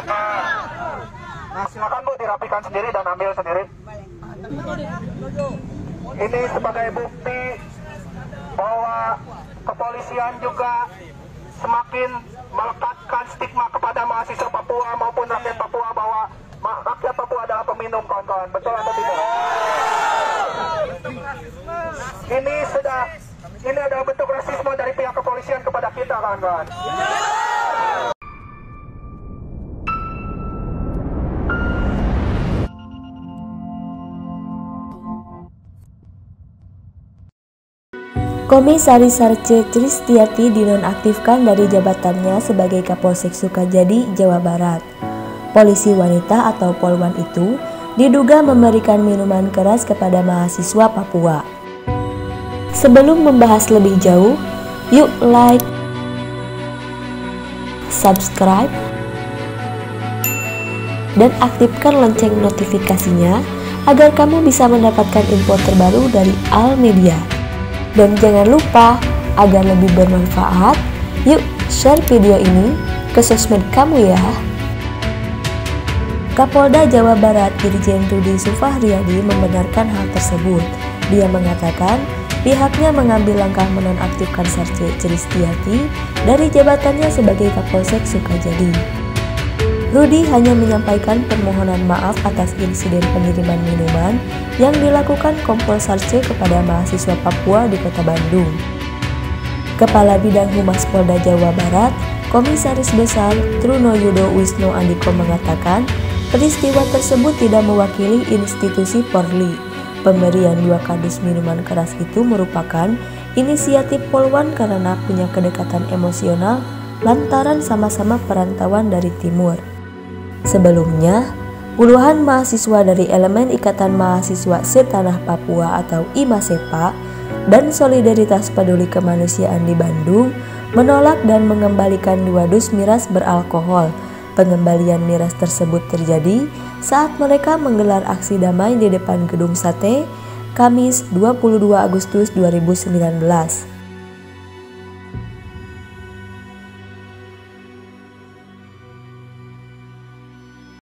silakan. Nah, silakan Bu, dirapikan sendiri dan ambil sendiri. Ini sebagai bukti bahwa kepolisian juga semakin melekatkan stigma kepada mahasiswa Papua maupun rakyat Papua bahwa rakyat Papua adalah peminum, kawan-kawan. Betul atau tidak? Ini adalah bentuk rasisme dari pihak kepolisian kepada kita, kawan-kawan. Komisaris Sarce Tristiati dinonaktifkan dari jabatannya sebagai Kapolsek Sukajadi, Jawa Barat. Polisi wanita atau Polwan itu diduga memberikan minuman keras kepada mahasiswa Papua. Sebelum membahas lebih jauh, yuk like, subscribe, dan aktifkan lonceng notifikasinya agar kamu bisa mendapatkan info terbaru dari Al Media. Dan jangan lupa, agar lebih bermanfaat, yuk share video ini ke sosmed kamu ya. Kapolda Jawa Barat Irjen Rudi Sufahriyadi membenarkan hal tersebut. Dia mengatakan pihaknya mengambil langkah menonaktifkan Sarce Tristiati dari jabatannya sebagai Kapolsek Sukajadi. Rudi hanya menyampaikan permohonan maaf atas insiden pengiriman minuman yang dilakukan Kompol Sarce kepada mahasiswa Papua di Kota Bandung. Kepala Bidang Humas Polda Jawa Barat, Komisaris Besar Truno Yudo Wisnu Andiko mengatakan, peristiwa tersebut tidak mewakili institusi Polri. Pemberian 2 kardus minuman keras itu merupakan inisiatif Polwan karena punya kedekatan emosional lantaran sama-sama perantauan dari timur. Sebelumnya, puluhan mahasiswa dari elemen Ikatan Mahasiswa Setanah Papua atau IMASEPA dan Solidaritas Peduli Kemanusiaan di Bandung menolak dan mengembalikan 2 dus miras beralkohol. Pengembalian miras tersebut terjadi saat mereka menggelar aksi damai di depan Gedung Sate, Kamis 22 Agustus 2019.